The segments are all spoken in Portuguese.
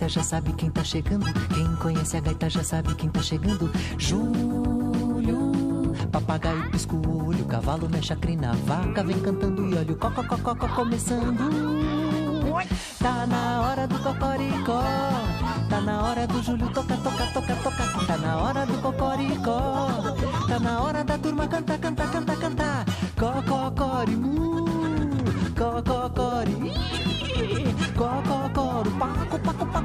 já sabe quem tá chegando. Quem conhece a gaita já sabe quem tá chegando. Júlio, papagaio pisca o olho, cavalo mexe a crina, vaca vem cantando e olha o cocó começando. Tá na hora do cocoricó, tá na hora do Júlio toca. Tá na hora do cocoricó, tá na hora da turma cantar. Cococorimu, cococori, cococoro, paco.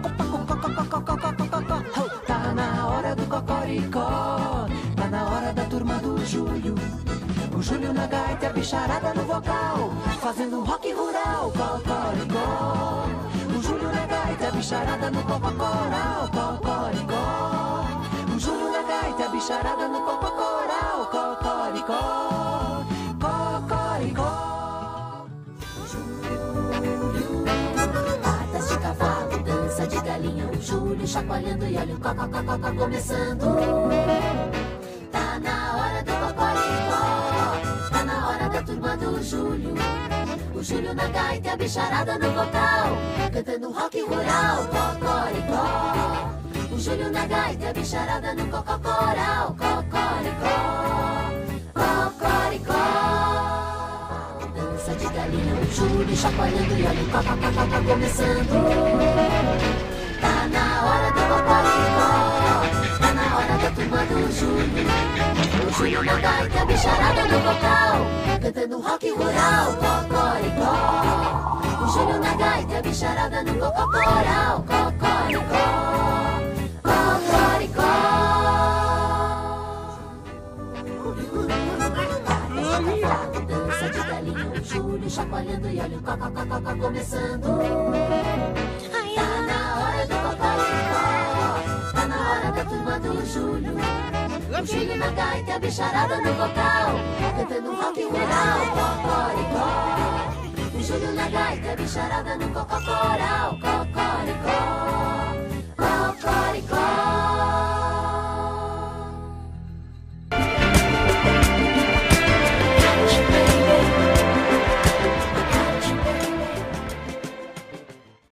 Tá na hora do cocoricó, tá na hora da turma do Júlio. O Júlio na gaita e a bicharada no vocal, fazendo um rock rural, cocoricó. O Júlio na gaita e a bicharada no cococoral, cocoricó. O Júlio na gaita e a bicharada no cococoral, cocoricó, cocoricó. Júlio, patas de cavalo, dança de galinha. O Júlio chacoalhando e olha o cocococó começando. Tá na hora do cocoricó, tá na hora da turma do Júlio. O Júlio na gaita e a bicharada no vocal, cantando rock rural, cocoricó. O Júlio na gaita e a bicharada no cococoral, cocoricó, cocoricó. Dança de galinha, o Júlio chacoalhando e olha o cocococó começando. Tá na hora do cocoricó, tá na hora da turma do Júlio. O Júlio na gaita e a bicharada no vocal, cantando rock rural, cocoricó. O Júlio na gaita e a bicharada no cococoral, cocoricó, cocoricó. Dança de galinha, o Júlio chacoalhando e olha o cocococó começando. Tá na hora do cocoricó, tá na hora da turma do Júlio. O Júlio na gaita e a bicharada no vocal, cantando rock rural, cocoricó. O Júlio na gaita e a bicharada no cococoral, cocoricó, cocoricó.